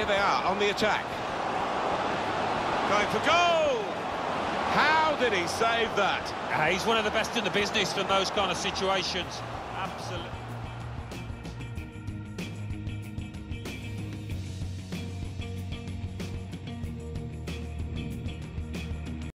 here they are on the attack. Going for goal! How did he save that? He's one of the best in the business from those kind of situations. Absolutely.